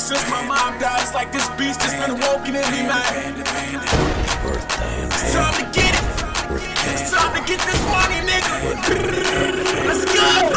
since my mom died. It's like this beast has been awoken in me, man. It's time to get it. It's time to get this money, nigga. Let's go.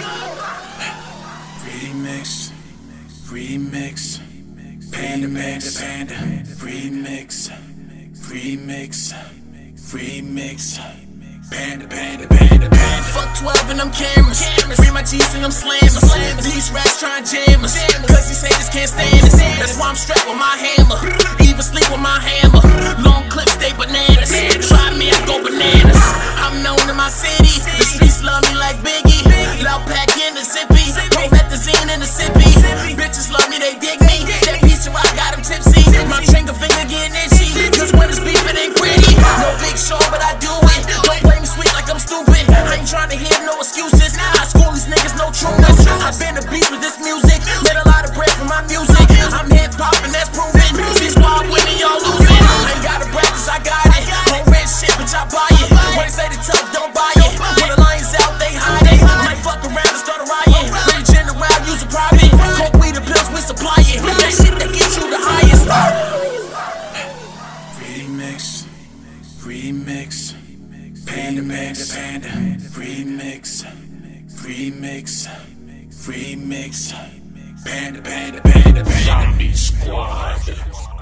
Remix, remix, panda, panda, panda. Remix, remix, remix. Panda, panda, panda, panda. Fuck 12 and them cameras. Free my G's and them slammers. These rats trying jam us, cause these haters can't stand us. That's why I'm strapped with my hammer. Even sleep with my hammer. Long clips, stay bananas. Try me, I go bananas. I'm known in my city. The streets love me like Biggie. Loud pack in the zippy. Promethazine in the sippy. Bitches love me, they dig me. That piece of rock got them tipsy. My trigger finger getting itchy, cause when it's beef it ain't pretty. No big show, but I do it. Don't play me sweet like I'm stupid. I ain't trying to hear no excuses. I school these niggas, no trueness. I've been a beast with this music. Made a lot of bread from my music. I'm hip hop and that's proven. C-Squad winning, y'all losing. I ain't gotta practice, I got it. On red shit, bitch, I buy it. When they say the tough, don't buy it. When the lions out, they hide it. Might fuck around and start a riot. Rage in the rap, use a private. Coke, weed, the pills, we supply it. That shit that gets you the highest. Remix, remix, panda, panda, panda. Remix, remix, remix, panda, panda, panda, panda. Zombie Squad.